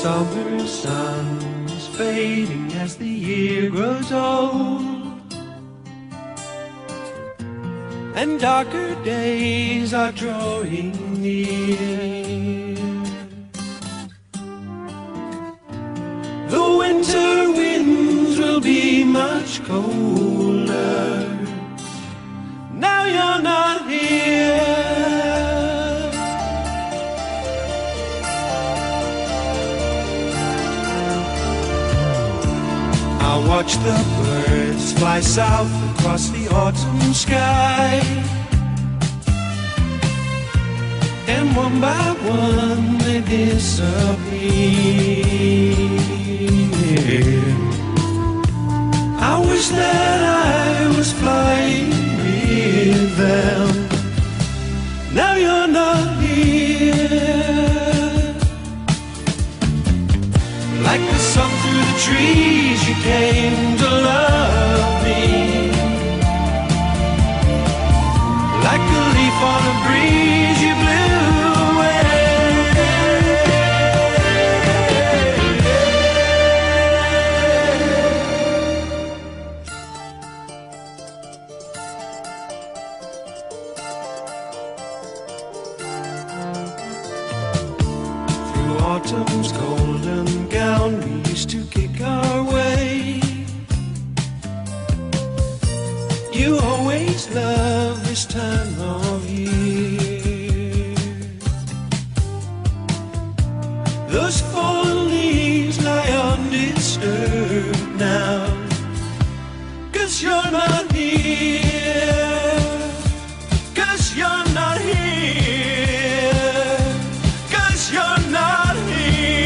summer sun is fading as the year grows old, and darker days are drawing near. The winter winds will be much colder. Now you're not here. I watch the birds fly south across the autumn sky, and one by one they disappear. I wish that I was flying with them. Now you're not here. Like the sun through the trees, you came to love me. Like a leaf on a breeze, you blew away. Through autumn's golden gown, we used to kick our way. You always love this time of year. Those fallen leaves lie undisturbed now, 'cause you're not here. 'Cause you're not here. 'Cause you're not here.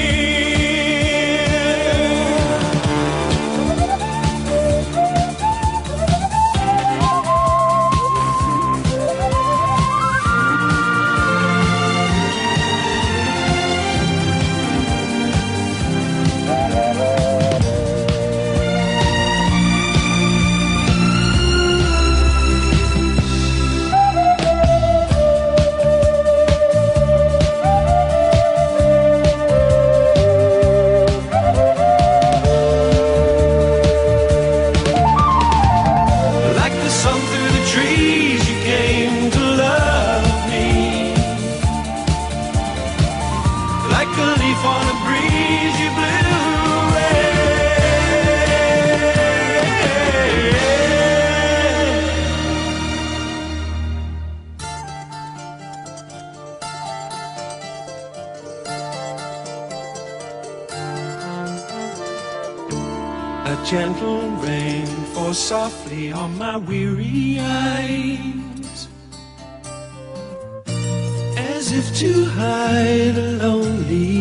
A gentle rain falls softly on my weary eyes, as if to hide a lonely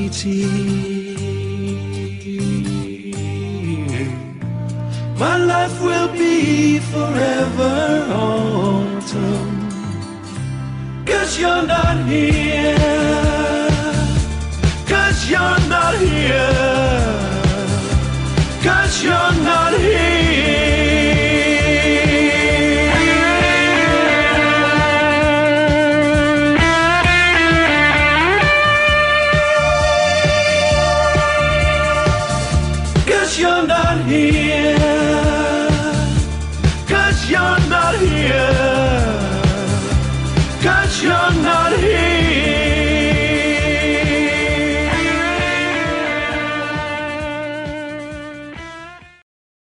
tear. My life will be forever autumn, 'cause you're not here. 'Cause you're not here. 'Cause you're not here.